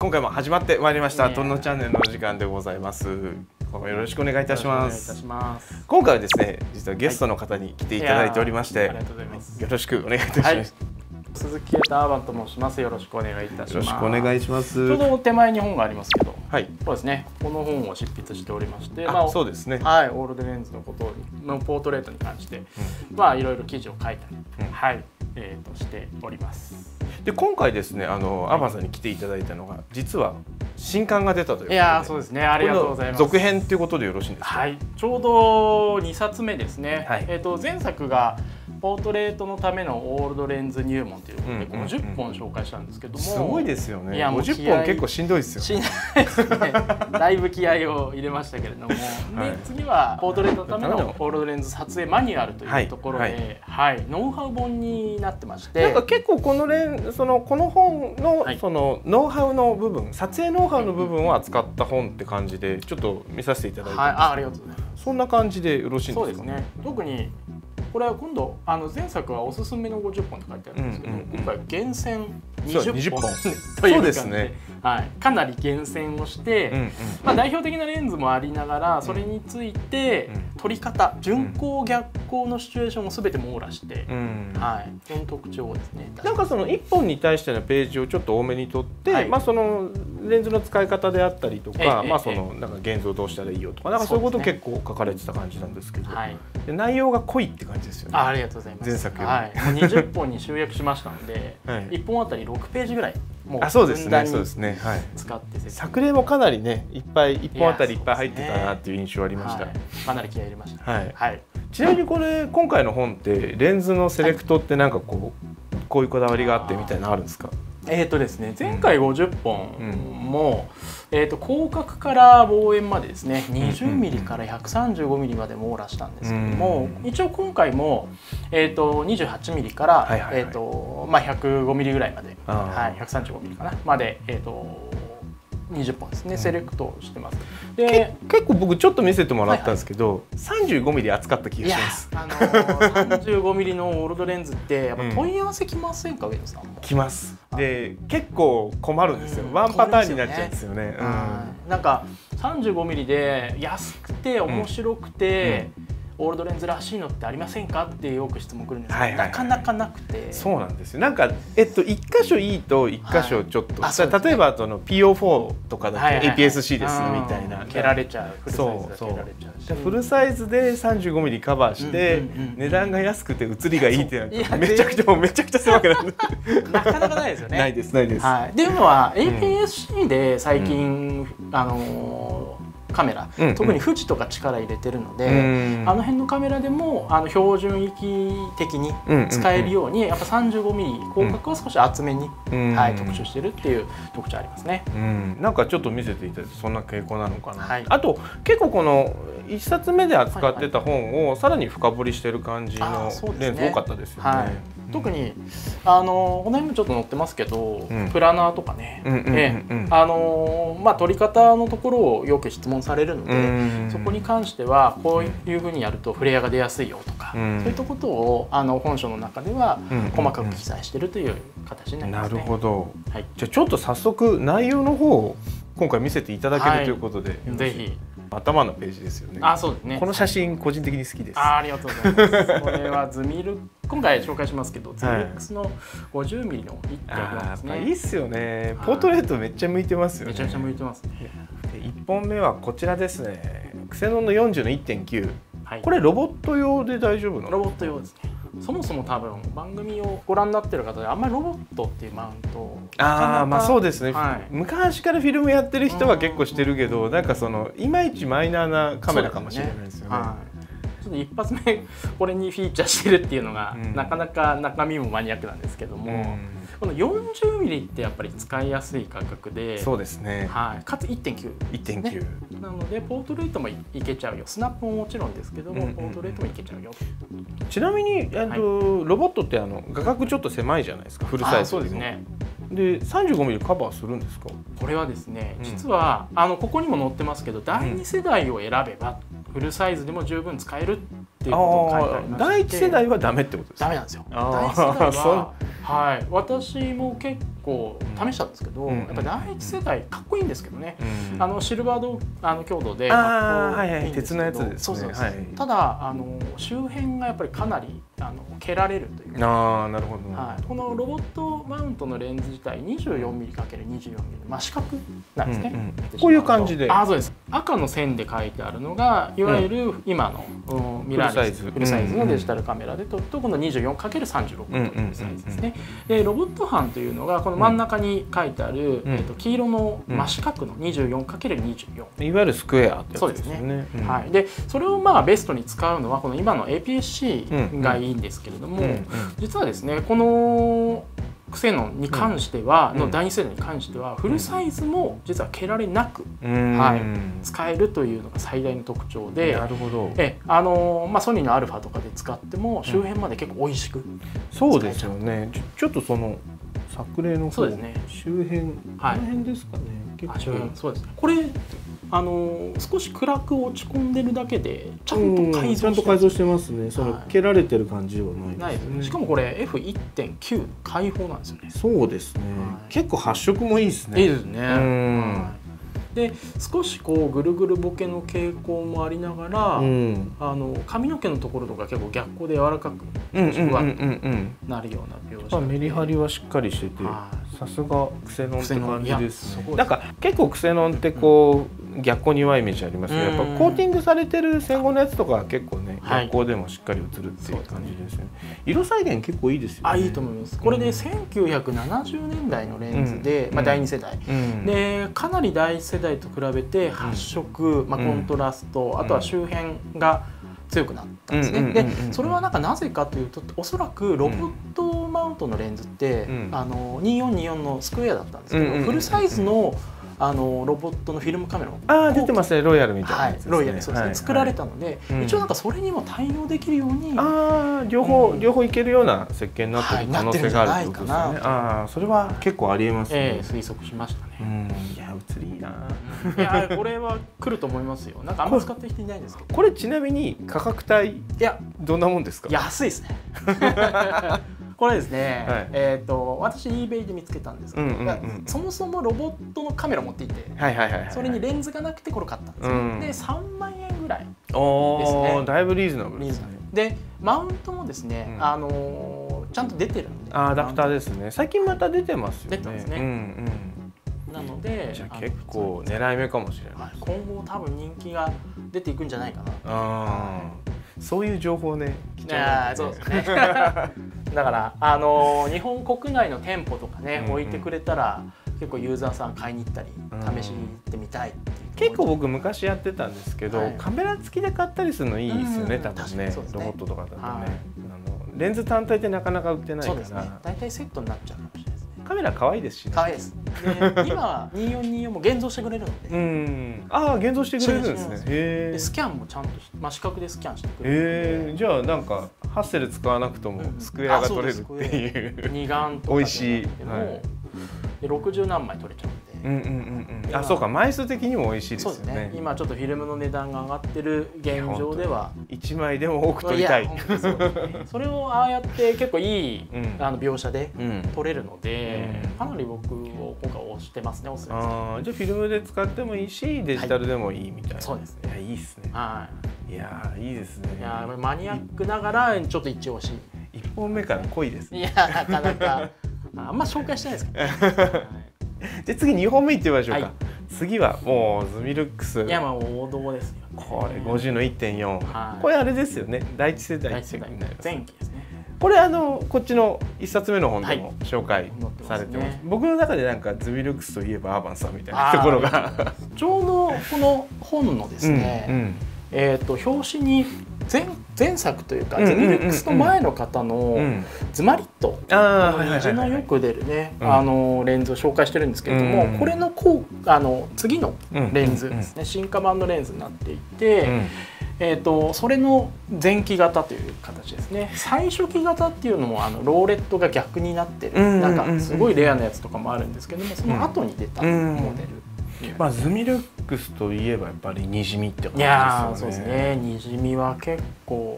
今回も始まってまいりましたとんのチャンネルのお時間でございます。今回よろしくお願いいたします。今回はですね、実はゲストの方に来ていただいておりまして、 ありがとうございます。 よろしくお願いいたします。 鈴木啓太アーバンと申します。よろしくお願いいたします。 よろしくお願いします。 ちょうど手前に本がありますけど、 はい、 そうですね。この本を執筆しておりまして、 そうですね。 はい、オールドレンズのことのポートレートに関して、いろいろ記事を書いたり、はい、しております。 で今回ですね、アーバンさんに来ていただいたのが実は新刊が出たということで、 いやそうですね、ありがとうございます。 続編ということでよろしいんですか？ はい、ちょうど2冊目ですね。 はい、 前作がポートレートのためのオールドレンズ入門ということで50本紹介したんですけども、 すごいですよね。50本結構しんどいですよ。 しんどいですね。だいぶ気合を入れましたけれども、で次はポートレートのためのオールドレンズ撮影マニュアルというところで、ノウハウ本になってまして、 なんか結構この本のそのノウハウの部分、撮影ノウハウの部分を扱った本って感じでちょっと見させていただいて、 ありがとうございます。 そんな感じでよろしいんですか？ そうですね。特にこれは今度前作はおすすめの50本って書いてあるんですけど、今回厳選20本という感じで、かなり厳選をして、代表的なレンズもありながらそれについて撮り方、順光逆光のシチュエーションを全て網羅して、その特徴をですね、 なんかその1本に対してのページをちょっと多めに取って、そのレンズの使い方であったりとか、そのなんか現像どうしたらいいよとか、なんかそういうことを結構書かれてた感じなんですけど、内容が濃いって感じですよね。 ありがとうございます。 前作より20本に集約しましたので、1本あたり6ページぐらいもうそうですね、 使って作例もかなりね、いっぱい1本あたりいっぱい入ってたなっていう印象ありました。 かなり気合い入れました。 ちなみにこれ今回の本ってレンズのセレクトってなんかこういうこだわりがあってみたいなのあるんですか？ ですね、前回50本も、広角から望遠までですね、20ミリから135ミリまで網羅したんですけども、一応今回も28ミリから105ミリぐらいまで、135ミリかなまで20本ですね、セレクトしてます。 で結構僕ちょっと見せてもらったんですけど、35ミリ扱った気がします。 35ミリのオールドレンズってやっぱ問い合わせきませんか、上野さんも？ きます。で結構困るんですよ。ワンパターンになっちゃうんですよね。 なんか35ミリで安くて面白くてオールドレンズらしいのってありませんかってよく質問来るんですけど、なかなかなくて。 そうなんですよ。なんか1箇所いいと1箇所ちょっと、例えばPO4 とかだと APS-C ですみたいな、 蹴られちゃう、フルサイズが蹴られちゃうし、 フルサイズで35ミリカバーして値段が安くて写りがいいってなるとめちゃくちゃ狭くなる。 なかなかないですよね。 ないですないです。 っていうのは APS-C で最近カメラ、特に富士とか力入れてるので、あの辺のカメラでも標準域的に使えるようにやっぱ35ミリ広角を少し厚めに特集してるっていう特徴ありますね。 なんかちょっと見せていただいてそんな傾向なのかな。あと結構この1冊目で扱ってた本をさらに深掘りしてる感じのレンズ多かったですよね。 特にこの辺もちょっと載ってますけど、プラナーとかね、撮り方のところをよく質問されるので、そこに関してはこういうふうにやるとフレアが出やすいよとか、そういったことを本書の中では細かく記載しているという形になりますね。 なるほど。じゃあちょっと早速内容の方を今回見せていただけるということで、 ぜひ。 頭のページですよね。 そうですね。 この写真個人的に好きです。 ありがとうございます。これはズミル、今回紹介しますけど、ズミル X の50ミリの 1.4 ですね。 いいっすよね。ポートレートめっちゃ向いてますよね。 めちゃめちゃ向いてますね。 1本目はこちらですね。クセノンの40の 1.9。これロボット用で大丈夫なの？ ロボット用ですね。そもそも多分番組をご覧になってる方であんまりロボットっていうマウントそうですね、昔からフィルムやってる人は結構してるけど、なんかそのいまいちマイナーなカメラかもしれないですよね。 ちょっと一発目これにフィーチャーしてるっていうのが、なかなか中身もマニアックなんですけども、この40ミリってやっぱり使いやすい価格で、 そうですね、 かつ 1.9 なのでポートレートもいけちゃうよ、スナップももちろんですけども、ポートレートもいけちゃうよ。 ちなみにロボットって画角ちょっと狭いじゃないですか、フルサイズ。 そうですね。 で35ミリカバーするんですか？ これはですね、実はここにも載ってますけど、第2世代を選べばフルサイズでも十分使えるってっていうことを書いてありまして、 第一世代はダメってことですか？ ダメなんですよ。第一世代ははい、私も結構試したんですけど、やっぱ第一世代かっこいいんですけどね、シルバー強度で鉄のやつですね。 ただ周辺がやっぱりかなり蹴られるというか、 なるほど、 このロボットマウントのレンズ自体 24mm×24mm 真四角なんですね。 こういう感じで、 そうです。赤の線で書いてあるのがいわゆる今のミラーレスフルサイズのデジタルカメラで撮るとこの 24×36 というサイズですね。でロボット班というのがこの真ん中に書いてある黄色の真四角の 24×24、 いわゆるスクエアってやつですね。 はい。でそれをベストに使うのはこの今の APS-C がいいんですけれども、実はですねこのクセノンに関しては、の第2世代に関してはフルサイズも実は蹴られなく、使えるというのが最大の特徴で、 なるほど。 ソニーのアルファとかで使っても周辺まで結構美味しく、 そうですよね。ちょっとその作例のそうですね。 周辺この辺ですかね。 結構そうですね。これ少し暗く落ち込んでるだけでちゃんと改造してますね。その蹴られてる感じはないですね。 しかもこれ F1.9 の開放なんですよね。 そうですね。結構発色もいいですね。 いいですね。で少しこうぐるぐるボケの傾向もありながら、髪の毛のところとか結構逆光で柔らかくふわっとなるような描写。 メリハリはしっかりしてて、さすがクセノンって感じですね。なんか結構クセノンってこう逆光に弱いイメージありますけど、やっぱコーティングされてる戦後のやつとかは結構ね逆光でもしっかり映るっていう感じですよね。色再現結構いいですよね。 いいと思います。これで1970年代のレンズで第2世代でかなり第1世代と比べて発色、コントラスト、あとは周辺が強くなったんですね。でそれはなぜかというと、おそらくロボットマウントのレンズって2424のスクエアだったんですけど、フルサイズのロボットのフィルムカメラ出てますね。ロイヤルみたいなやつですね。 ロイヤル、そうですね。作られたので、一応それにも対応できるように両方いけるような設計になってる可能性があるってことですね。それは結構ありえますね。 推測しましたね。 いや映りいいな。 いやこれは来ると思いますよ。あんま使ってる人いないんですけど。 これちなみに価格帯どんなもんですか？ 安いですね。これですね、私 eBay で見つけたんですけど、そもそもロボットのカメラ持っていて、それにレンズがなくてこれ買ったんですよ。で3万円ぐらいですね。 だいぶリーズナブルですね。 でマウントもですね、ちゃんと出てるんで、 アダプターですね。最近また出てますよね。 出てますね。なのでじゃあ結構狙い目かもしれない。 今後多分人気が出ていくんじゃないかな。 そういう情報ね。 そうですね。だから日本国内の店舗とかね置いてくれたら結構ユーザーさん買いに行ったり試してみたいっていう。 結構僕昔やってたんですけど、カメラ付きで買ったりするのいいですよね。多分ねロボットとかだとねレンズ単体ってなかなか売ってないから。 大体セットになっちゃうかもしれないですね。 カメラ可愛いですしね。 可愛いです。今は2424も現像してくれるので。 現像してくれるんですね。 でスキャンもちゃんと真四角でスキャンしてくれる。 じゃあハッセル使わなくともスクエアが撮れるっていう二眼とか美味しい。 60何枚撮れちゃうんで。 そうか、枚数的にも美味しいですよね。 今ちょっとフィルムの値段が上がってる現状では 1枚でも多く撮りたい。 それをああやって結構いい描写で撮れるので、かなり僕を今回推してますね。おすすめです。 じゃあフィルムで使ってもいいしデジタルでもいいみたいな。 そうですね。 いいですね。いやいいですね。 マニアックながらちょっと一押し。 1本目から濃いですね。 いやなかなかあんま紹介してないですけど。 で次2本目いってみましょうか。次はもうズミルックス。 いや王道ですよ。 これ50の 1.4。これあれですよね。第一世代前期ですね。 これこっちの1冊目の本でも紹介されてます。僕の中でズミルックスといえばアーバンさんみたいなところが。 ちょうどこの本のですね、表紙に前作というかズミルックスの前の方のズマリット虹のよく出るねレンズを紹介してるんですけれども、これの次のレンズですね、進化版のレンズになっていて、それの前期型という形ですね。最初期型っていうのもローレットが逆になってるすごいレアなやつとかもあるんですけども、その後に出たモデル。 ズミルックスといえばやっぱりにじみって感じですよね。 いやそうですね。にじみは結構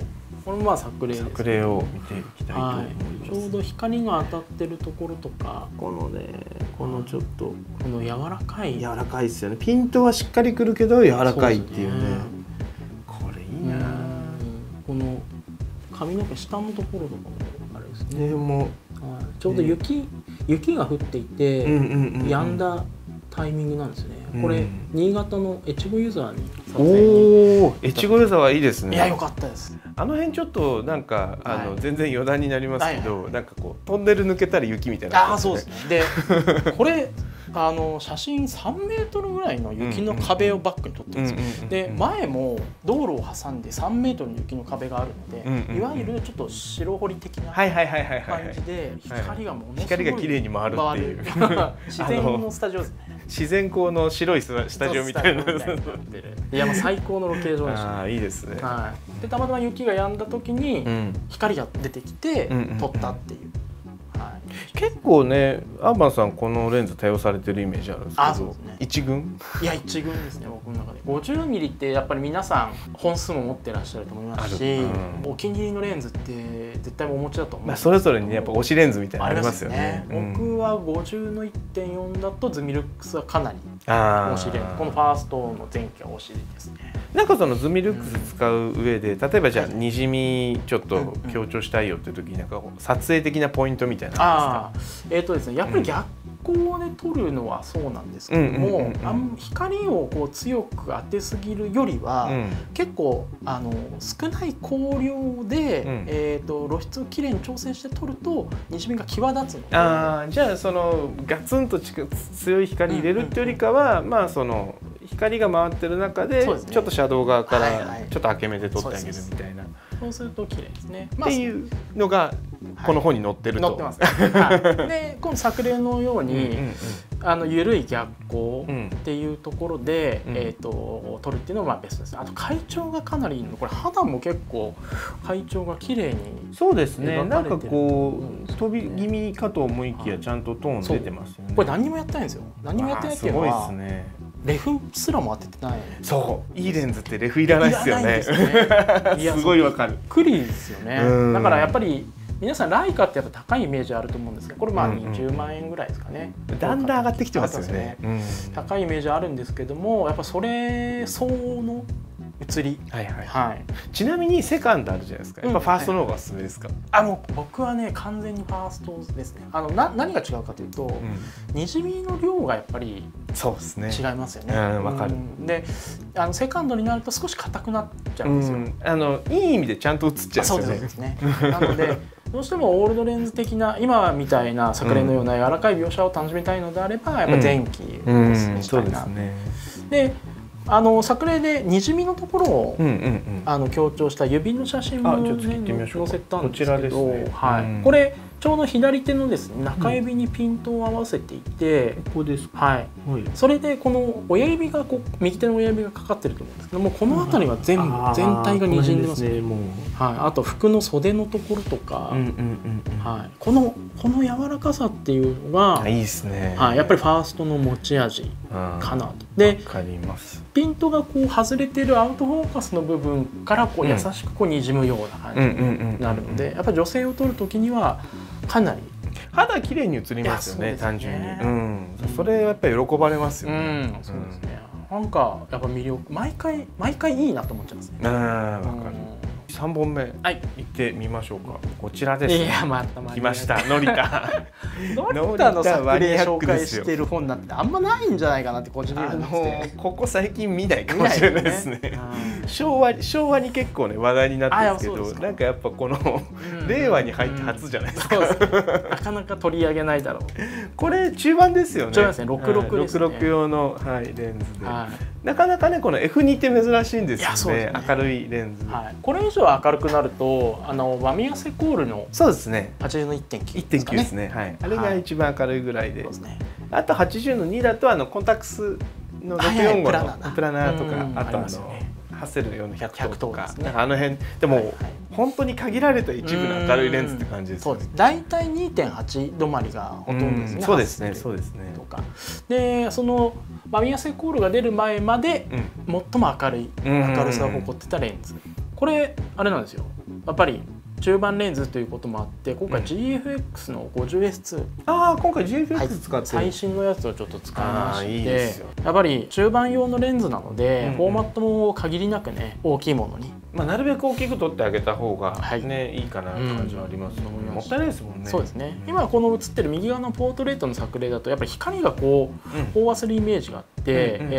これもまあ作例です、ね。 作例を見ていきたいと思います。 ちょうど光が当たってるところとか、 このね、このちょっとこの柔らかいですよね。ピントはしっかりくるけど柔らかいっていうね。これいいな。 この髪の毛下のところとかもあれですね。 もちょうど雪が降っていて止んだタイミングなんですね。これ新潟の越後湯沢に撮影に。 越後湯沢いいですね。 いや良かったです。 あの辺ちょっとなんか全然余談になりますけど、なんかこうトンネル抜けたら雪みたいな。 そうですね。でこれ写真3メートルぐらいの雪の壁をバックに撮ってるんですよ。で前も道路を挟んで3メートルの雪の壁があるので、いわゆるちょっと白堀的な感じで光がものすごい光が綺麗に回るっていう自然のスタジオですね。 自然光の白いスタジオみたいな。 いやもう最高のロケーションでした。 いいですね。 でたまたま雪が止んだ時に光が出てきて撮ったっていう。 結構ね、アーバンさんこのレンズ多用されてるイメージあるんですけど、一群？ いや一群ですね、僕の中で。50ミリってやっぱり皆さん本数も持ってらっしゃると思いますし、お気に入りのレンズって絶対お持ちだと思うんですけど、 それぞれにやっぱ推しレンズみたいなのありますよね。 僕は50の 1.4 だとズミルックスはかなり推しレンズ。このファーストの前期は推しですね。 なんかそのズミルックス使う上で、例えばじゃあにじみちょっと強調したいよっていう時になんか撮影的なポイントみたいなのですか？ ですね、やっぱり逆光で撮るのはそうなんですけども、光をこう強く当てすぎるよりは、結構少ない光量で、露出をきれいに調整して撮るとにじみが際立つので。 じゃあそのガツンと強い光入れるっていうよりかは、まあその光が回ってる中でちょっとシャドウ側からちょっと開け目で撮ってあげるみたいな。 そうすると綺麗ですね。 っていうのがこの本に載ってると。 載ってます。で、この作例のように緩い逆光っていうところで撮るっていうのがベストです。あと回調がかなりいいの。これ肌も結構回調が綺麗に。 そうですね。なんかこう飛び気味かと思いきやちゃんとトーン出てますよね。 これ何にもやってないんですよ。何にもやってないっていうのは。レフすらも当ててない。 そういいレンズってレフいらないですよね。すごいわかる。 クリですよね。だからやっぱり皆さんライカってやっぱ高いイメージあると思うんですけど、これまあ20万円ぐらいですかね。 だんだん上がってきてますよね。 高いイメージあるんですけども、やっぱそれ相応の写り。 ちなみにセカンドあるじゃないですか。やっぱファーストの方がおすすめですか？ もう僕はね完全にファーストですね。何が違うかというと、にじみの量がやっぱりそうですね。 違いますよね。 わかる。 で、セカンドになると少し硬くなっちゃうんですよ。 いい意味でちゃんと写っちゃうんですよね。 なのでどうしてもオールドレンズ的な今みたいな作例のような柔らかい描写を楽しみたいのであればやっぱ前期をおすすめしたいな。で、作例でにじみのところを強調した指の写真も載せたんですけど、これちょうど左手のですね中指にピントを合わせていて、 ここですか？ はい。それでこの親指が右手の親指がかかってると思うんですけども、この辺りは全体がにじんでますね。あと服の袖のところとか、この柔らかさっていうのがいいですね。 やっぱりファーストの持ち味かなと。で、ピントがこう外れてるアウトフォーカスの部分からこう優しくこうにじむような感じになるので、やっぱり女性を撮る時にはかなり肌綺麗に映りますよね。単純にそれやっぱり喜ばれますよね。 そうですね。なんかやっぱ魅力毎回いいなと思っちゃいますね。 わかる。3本目いってみましょうか。こちらです。 いやまた来ました。のりた。 のりたの作例紹介してる本なんてあんまないんじゃないかなって個人的に思ってて。 ここ最近見ないかもしれないですね。昭和に結構ね話題になってるんですけど、なんかやっぱこの令和に入って初じゃないですか。 なかなか取り上げないだろう。 これ中盤ですよね。 中盤ですね。66ですね。 66用のレンズで。なかなかねこの F2 って珍しいんですよね。明るいレンズ。 これ以上明るくなるとバミヤセコールのそうですね。 80の 1.9 ですね。あれが一番明るいぐらいで。あと80の2だとコンタックスの645のプラナーとか、あとハッセル用の100とか、あの辺でも本当に限られた一部の明るいレンズって感じです。 そうです。だいたい 2.8 止まりがほとんどですね。 そうですね。そうですね。 とかでそのバミヤセコールが出る前まで最も明るさを誇ってたレンズ。これあれなんですよ。 やっぱり中盤レンズということもあって今回 GFX の 50S2、 今回 GFX 使ってる、 最新のやつをちょっと使いましてやっぱり中盤用のレンズなので、フォーマットも限りなくね大きいものに、 なるべく大きく撮ってあげた方がね、いいかなって感じはありますよね。もったいないですもんね。 そうですね。今この写ってる右側のポートレートの作例だとやっぱり光がこう飽和するイメージがあって、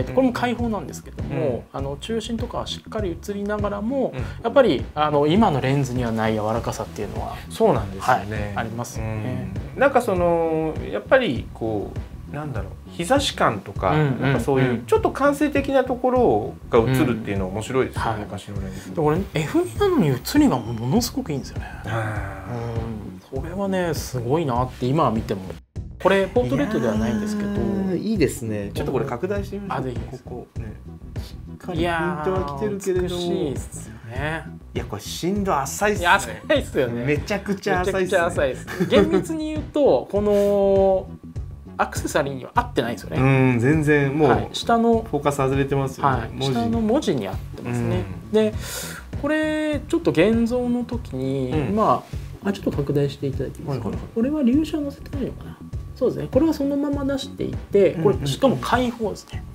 これも開放なんですけども、中心とかはしっかり映りながらも、やっぱり今のレンズにはない柔らかさっていうのはそうなんですよね、 ありますよね。 なんかやっぱりこうなんだろう、日差し感とか、なんかそういうちょっと感性的なところが映るっていうのは面白いですよね、昔のレンズ。 これ F2 なのに映りがものすごくいいんですよね。それはねすごいなって今は見ても。これポートレートではないんですけど、 いいですね。ちょっとこれ拡大してみましょう。ここね、しっかりピントは来てるけれども、 美しいですよね。 いやこれ深度浅いっすね。 浅いっすよね。 めちゃくちゃ浅いっすね。 厳密に言うとこのアクセサリーには合ってないんですよね。 全然もう下のフォーカス外れてますよね。 下の文字に合ってますね。でこれちょっと現像の時にちょっと拡大していただいていいですか。これは粒子を載せてないのかな。そうですね。これはそのまま出していて、これしかも開放ですね。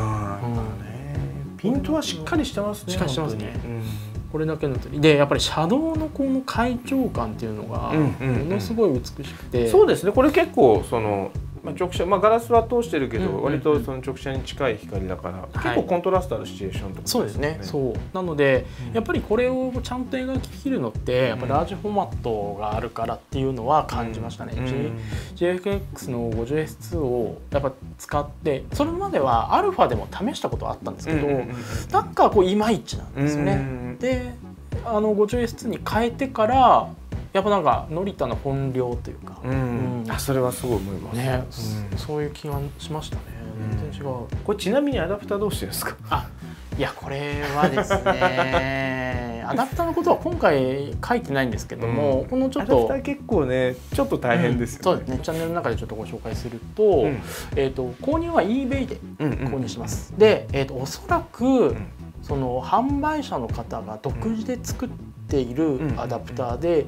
ピントはしっかりしてますね。 しっかりしてますね。これだけのでやっぱりシャドウのこの階調感っていうのがものすごい美しくて、 そうですね。これ結構直射、ガラスは通してるけど割とその直射に近い光だから結構コントラストあるシチュエーションとか。 そうですね。そうなのでやっぱりこれをちゃんと描ききるのってやっぱラージフォーマットがあるからっていうのは感じましたね。GFX の 50S2 をやっぱ使ってそれまではアルファでも試したことはあったんですけどなんかこういまいちなんですよね。で50S2 に変えてからやっぱなんかノリタの本領というか、 それはすごい思いますね。 そういう気がしましたね。全然違う。 これちなみにアダプターどうしてですか？ いやこれはですねアダプターのことは今回書いてないんですけども、このちょっとアダプター結構ねちょっと大変ですよね。 そうですね。チャンネルの中でちょっとご紹介すると、購入は eBay で購入します。で、おそらくその販売者の方が独自で作っているアダプターで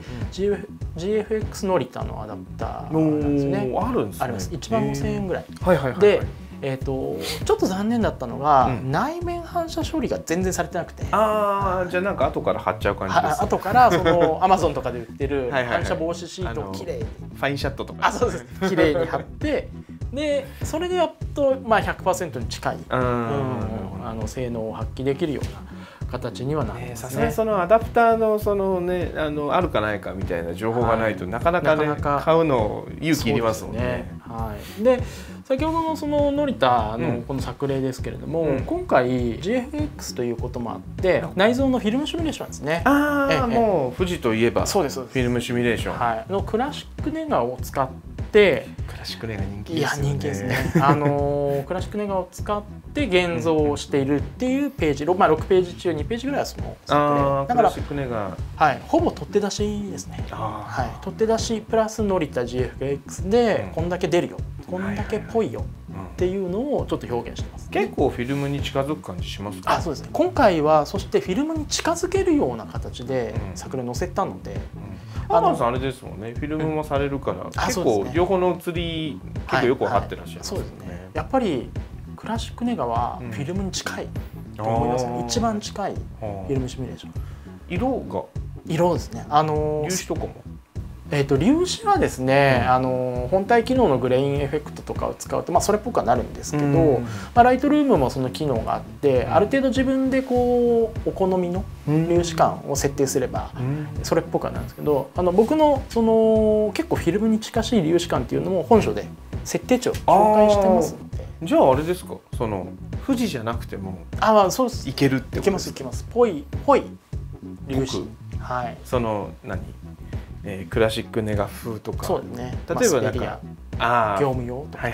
GFX ノリタのアダプターなんですね。 あるんですね。 あります。1万5000円ぐらい。でちょっと残念だったのが、内面反射処理が全然されてなくて、じゃあなんか後から貼っちゃう感じです。 後からそのAmazonとかで売ってる反射防止シートをきれいにファインシャットとかそうですきれいに貼ってでそれでやっと100% に近い性能を発揮できるような形にはなってますね。 さすがにそのアダプターのそのねあるかないかみたいな情報がないとなかなかね買うの勇気いりますもんね。 で先ほどのそのノリタのこの作例ですけれども、今回 GFX ということもあって内蔵のフィルムシミュレーションですね。 もう富士といえばそうですフィルムシミュレーションのクラシックネガを使ってクラシックネガ人気ですよね。 人気ですね。クラシックネガを使って現像をしているっていうページ、6ページ中2ページぐらいはその作例だからクラシックネガほぼ取って出しですね。取って出しプラスノリタ GFX でこんだけ出るよ、こんだけっぽいよっていうのをちょっと表現してます。 結構フィルムに近づく感じしますか？ そうですね。今回はそしてフィルムに近づけるような形で作例載せたので。 ハーマンさんあれですもんね。フィルムもされるから結構両方の写り結構よく分かってらっしゃる。 そうですね。やっぱりクラシックネガはフィルムに近いと思いますね。一番近いフィルムシミュレーション。色ですね。 粒子とかも。 粒子はですね、本体機能のグレインエフェクトとかを使うと、それっぽくはなるんですけど、ライトルームもその機能があって、ある程度自分でこうお好みの粒子感を設定すればそれっぽくはなるんですけど、僕のその結構フィルムに近しい粒子感っていうのも本書で設定値を紹介してますので。 じゃああれですか、その富士じゃなくてもそうです。 いけるってことですか？ いけます。ぽい粒子。 そのクラシックネガ風とか。 そうですね。 例えばなんか業務用とか。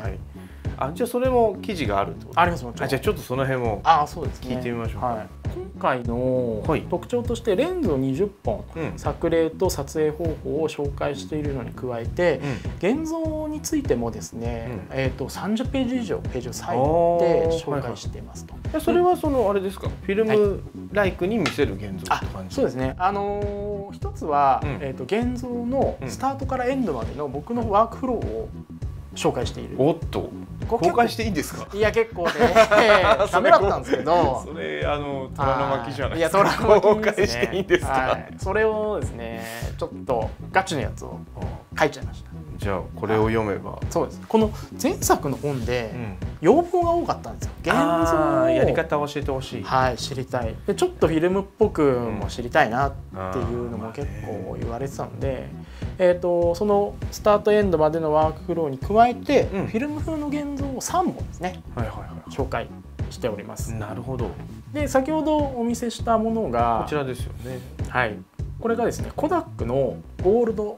じゃあそれも記事があるってこと？ ありますもん。 じゃあちょっとその辺も聞いてみましょうか。 今回の特徴としてレンズを20本、作例と撮影方法を紹介しているのに加えて、現像についてもですね、30ページ以上ページを割いて紹介していますと。 それはあれですか、フィルムライクに見せる現像って感じ？ そうですね。一つは、現像のスタートからエンドまでの僕のワークフローを紹介している。 おっと、公開していいんですか？ いや結構ねダメだったんですけど、 それ虎の巻じゃないですか。いや虎の巻公開していいんですか？ それをですねちょっとガチのやつを書いちゃいました。 じゃあこれを読めば。 そうです。この前作の本で要望が多かったんですよ。現像をやり方を教えてほしい。 はい、知りたい。でちょっとフィルムっぽくも知りたいなっていうのも結構言われてたので、そのスタートエンドまでのワークフローに加えて、フィルム風の現像を3本ですね、紹介しております。 なるほど。 で先ほどお見せしたものがこちらですよね。 はい。これがですね、コダックのゴールド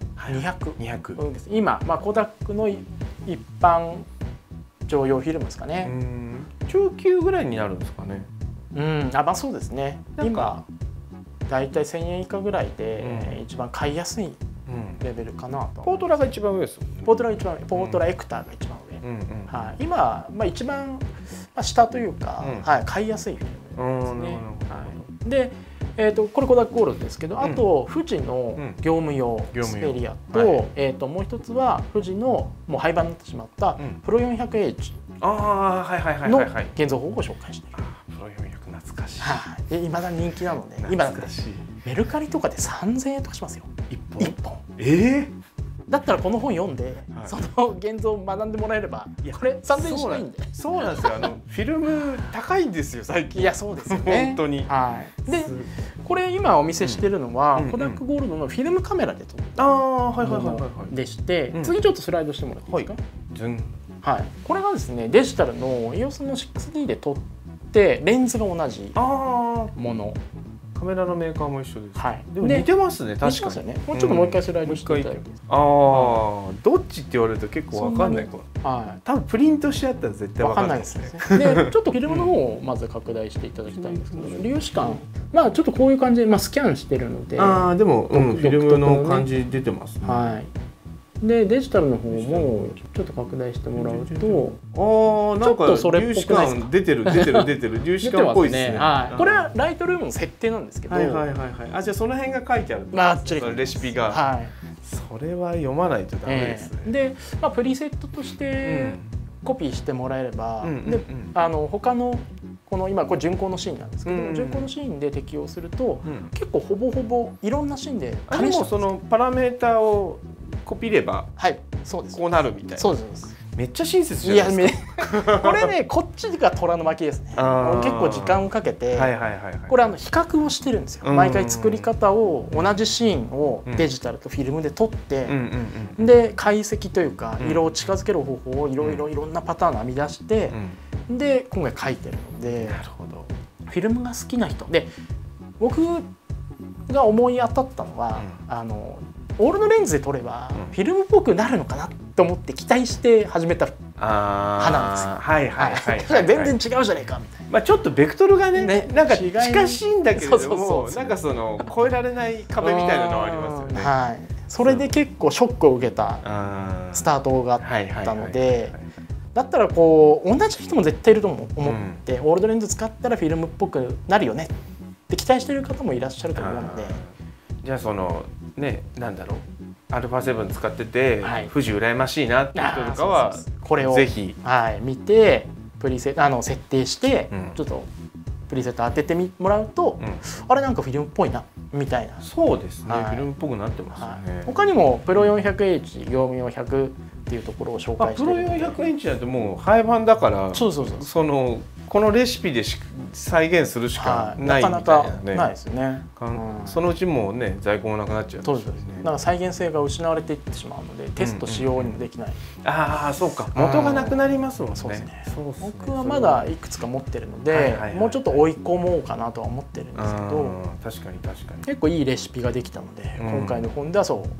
200です。今、コダックの一般常用フィルムですかね。 中級ぐらいになるんですかね。 そうですね。今だいたい1000円以下ぐらいで一番買いやすいレベルかなと。 ポートラが一番上ですもんね。 ポートラ一番上。ポートラエクターが一番上。はい。今一番下というか、買いやすいフィルムですね。で。これコダックゴールドですけど、あと富士の業務用スペリアと、もう一つは富士のもう廃盤になってしまったプロ 400H の現像法をご紹介している。 プロ400懐かしい。いまだに人気なので、今だってメルカリとかで3000円とかしますよ。1本。だったらこの本読んで、その現像を学んでもらえれば、これ3000円しないんで。 そうなんですよ。フィルム高いんですよ最近。 いやそうですよね。 本当に。 でこれ今お見せしてるのはコダックゴールドのフィルムカメラで撮ったものでして、次ちょっとスライドしてもらっていいですか？はい。これがですねデジタルの EOS の 6D で撮ってレンズが同じもの。 カメラのメーカーも一緒です。 はい。 でも似てますね、確かに。 もうちょっともう一回スライドしていただいて。 どっちって言われると結構わかんないかも。多分プリントしてあったら絶対わかんないですね。 で、ちょっとフィルムの方をまず拡大していただきたいんですけど、粒子感、ちょっとこういう感じでスキャンしてるので。 でもフィルムの感じ出てますね。 はい。でデジタルの方もちょっと拡大してもらうと、 なんか粒子感出てる粒子感っぽいですね。 これはライトルームの設定なんですけど、じゃあその辺が書いてあるレシピが。それは読まないとダメですね。 でプリセットとしてコピーしてもらえれば、で他のこの今これ巡航のシーンなんですけど、巡航のシーンで適用すると結構ほぼほぼいろんなシーンで試してます。 そのパラメーターをコピればこうなるみたいな。 そうです。 めっちゃ親切じゃないですか。これねこっちが虎の巻ですね。結構時間をかけてこれ比較をしてるんですよ。毎回作り方を同じシーンをデジタルとフィルムで撮ってで解析というか色を近づける方法をいろんなパターンを編み出してで今回書いてるので、フィルムが好きな人で僕が思い当たったのはオールドレンズで撮ればフィルムっぽくなるのかなと思って期待して始めた派なんですよ。全然違うじゃないかみたいな。 ちょっとベクトルがねなんか近しいんだけれども、なんか越えられない壁みたいなのはありますよね。 それで結構ショックを受けたスタートがあったので、だったら同じ人も絶対いると思ってオールドレンズ使ったらフィルムっぽくなるよねって期待してる方もいらっしゃると思うので。 じゃあなんだろうα7 使ってて富士羨ましいなって人とかはこれをぜひ見てプリセ設定してちょっとプリセット当ててもらうとあれなんかフィルムっぽいなみたいな。 そうですね、フィルムっぽくなってますよね。 他にもプロ 400H 業務用100っていうところを紹介してるので、 プロ 400H なんてもう廃盤だからこのレシピで再現するしかないみたいなね。なかなかないですよね。 そのうちもうね在庫もなくなっちゃう。 そうですね。だから再現性が失われていってしまうのでテストしようにもできない。 そうか。元がなくなりますもんね。 そうですね。僕はまだいくつか持ってるので、もうちょっと追い込もうかなとは思ってるんですけど、 確かに結構いいレシピができたので、今回の本ではバ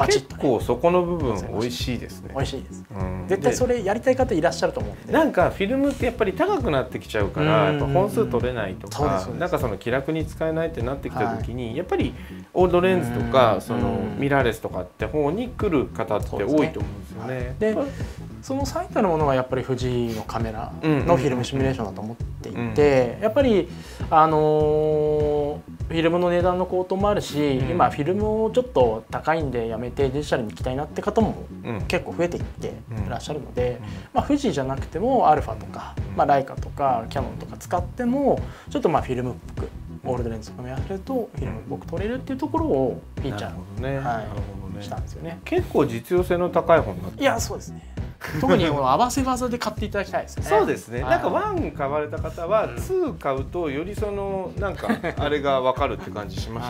バチッと、 結構そこの部分美味しいですね。 美味しいです、絶対それやりたい方いらっしゃると思うんで。 なんかフィルムってやっぱり高くなってきちゃうから、やっぱ本数取れないとか、なんかその気楽に使えないってなってきた時に、やっぱりオールドレンズとかそのミラーレスとかって方に来る方って多いと思うんですよね。 でその最たるものはやっぱり富士のカメラのフィルムシミュレーションだと思っていて、やっぱりフィルムの値段の高騰もあるし、今フィルムをちょっと高いんでやめてデジタルに行きたいなって方も結構増えていっていらっしゃるので、富士じゃなくてもアルファとか、ライカとかキヤノンとか使ってもちょっとフィルムっぽくオールドレンズとかもやるとフィルムっぽく撮れるっていうところをフィーチャーしたんですよね。 結構実用性の高い本になってます。 いや、そうですね。特に合わせ技で買っていただきたいですね。 そうですね。なんか1買われた方は2買うとよりそのなんかあれが分かるって感じしました。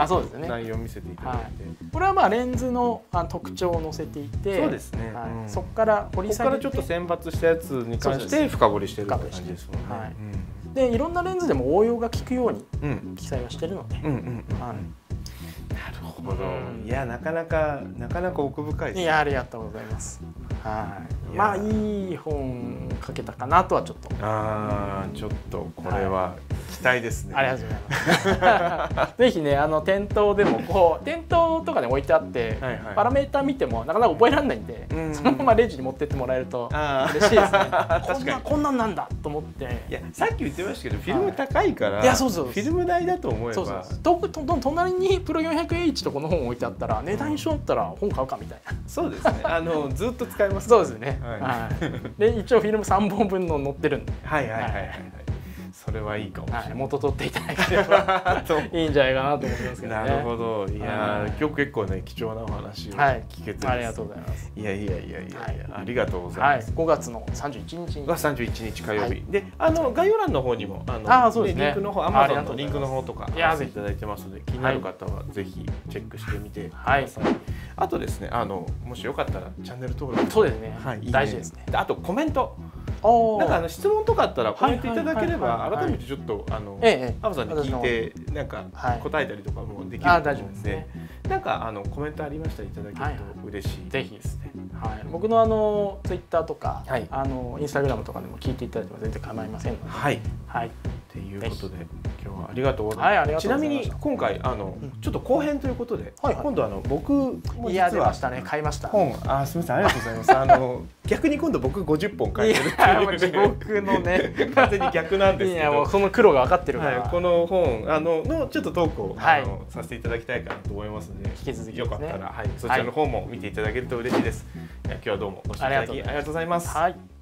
そうですね。 内容を見せていただいて、 これはレンズの特徴を載せていて、 そうですね。 そこから掘り下げて、 ちょっと選抜したやつに関して深掘りしてるって感じですもんね。 でいろんなレンズでも応用が効くように記載はしてるので。 なるほど。いや、なかなか奥深いですね。 いや、ありがとうございます。まあいい本書けたかなとはちょっと。 ちょっとこれは期待ですね。 ありがとうございます。ぜひね、店頭でも店頭とかに置いてあってパラメータ見てもなかなか覚えられないんで、そのままレジに持ってってもらえると嬉しいですね。こんなんなんだと思って。 いや、さっき言ってましたけどフィルム高いから、フィルム代だと思えば、 隣にプロ 400H とこの本置いてあったら値段一緒だったら本買うかみたいな。 そうですね。ずっと使えます。 そうですね。で一応フィルム3本分の載ってるんで。それはいいかもしれない。元取っていただければいいんじゃないかなと思いますけどね。 なるほど。いや、今日結構ね貴重なお話を聞けて、 ありがとうございます。 いやありがとうございます。 5月の31日が31日火曜日で、概要欄の方にもリンクの方、Amazon のリンクの方とか貼っていただいてますので、気になる方はぜひチェックしてみてください。あとですね、もしよかったらチャンネル登録、 そうですね。大事ですね。 あとコメント。なんか質問とかあったらコメントいただければ、改めてちょっとアムさんに聞いてなんか答えたりとかもできると思うんで、なんかコメントありましたらいただけると嬉しいですね。 僕のツイッターとかインスタグラムとかでも聞いていただいても全然構いませんので。 ということで今日はありがとうございます。ちなみに今回ちょっと後編ということで、今度僕も実は買いました本、すみません、ありがとうございます。逆に今度僕50本書いてるっていう、 僕のね完全に逆なんですけど、 もうその苦労が分かってるから、 この本のちょっとトークをさせていただきたいかなと思いますので、 引き続きよかったらそちらの方も見ていただけると嬉しいです。今日はどうもご視聴いただきありがとうございます。